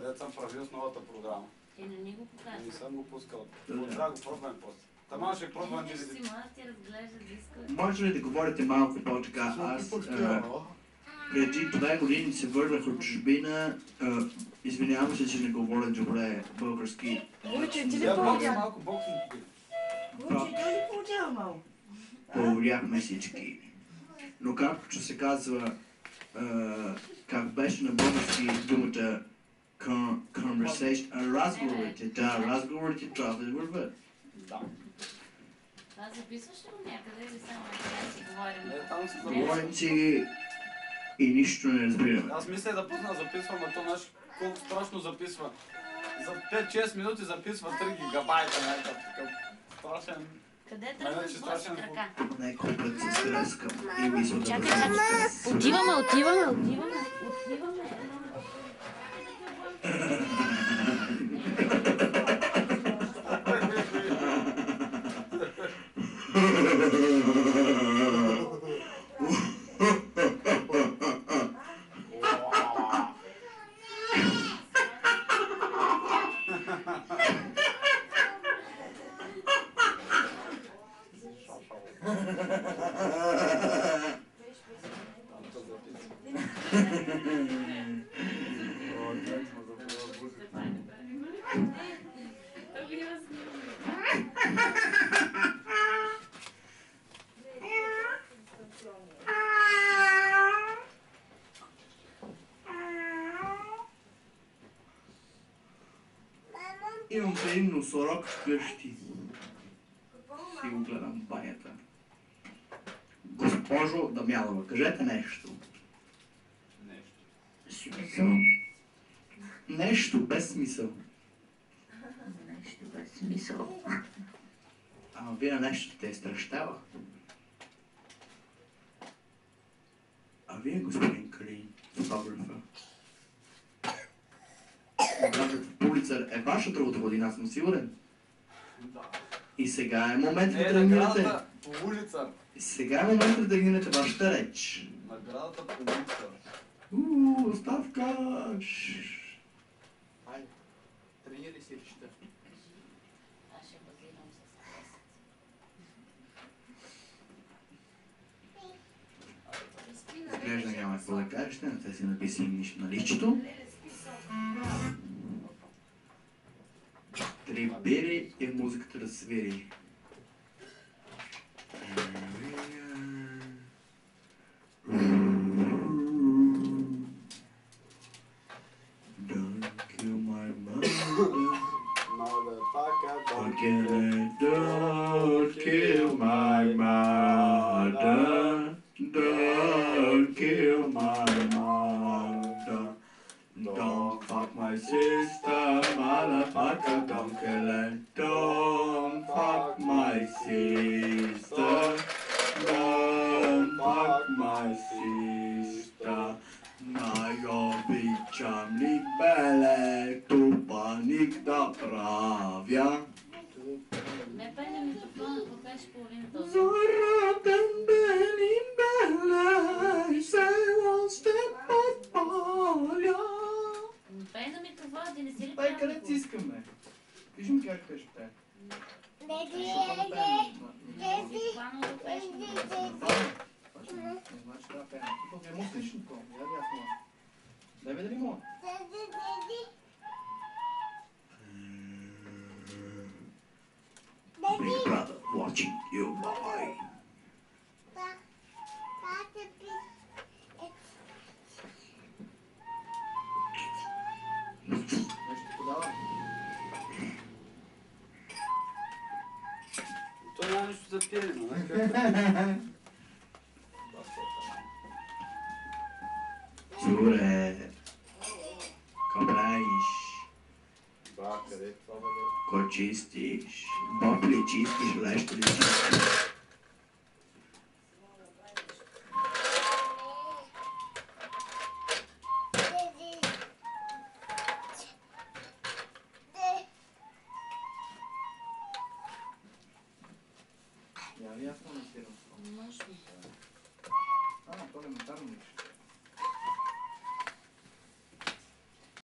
където съм правил с новата програма. Не ни го показвам. Не съм го пускал. Трябва да го пробвам после. Таман ще пробвам да видим. Ти разглежда диска. Може ли да говорите малко по-така? Аз преди 2 години се върнах от чужбина. Извинявам се, че не говоря добре български. Войче, ти ли Я повдя? малко боксинг. Войче, ти ли повдя малко? Повярвахме всички. Но както се казва, как беше на български думата conversation, разговорите трябва да върват. Да. Това записваш ли го някъде или само да си говорим? Не, там си Говорим си и нищо не разбираме. Аз мисля да пусна записвам, а то наш колко страшно записва. За 5-6 минути записва 3 гигабайта, някакъв такъв страшен. Къде тръгваш с босата ръка? Някой път се стрескам и мисля да Чакай, бъдем чакай. стрес. Отиваме. Имам един носорог вкъщи. Си го гледам в банята. Госпожо Дамянова, кажете нещо. Смисъл. Нещо без смисъл. Нещо без смисъл. Ама вие нещо те стращава. А вие, господин Калин, фотографа. Фотографът Пулицър е ваша другата година, съм сигурен. Да. И сега е моментът да наградата тренирате. по улица. Сега е моментът да тренирате вашата реч. Наградата по улица. Оставка! Айде, тренирай си речта. Аз ще базирам с Изглежда няма какво да кажеш, не те си написали нищо на личето. Трибери и музиката да свири. Don't kill my mother. Don't kill my mother. Don't kill my mother. Don't fuck my sister, motherfucker. Don't kill her. Don't fuck my sister. Don't fuck my sister. Най-обичам ник беле, тупаник да правя. Не пей на микрофона, покажеш половината от Зоратен бели беле, село ще подпаля. пей на микрофона, ти не си ли Пей пял? където си искаме. Кажи ми как пееш те. Плано да пееш на Значи трябва да пеем. Тук ви е мусличното. Я ви аз мога. Дай бе дали мога. Big brother watching you, boy. Нещо подава. Той няма нищо за пиене, но Цуре, какво правиш? Ба, къде това бъде? Ко чистиш? Боб ли чистиш, лещо ли чистиш?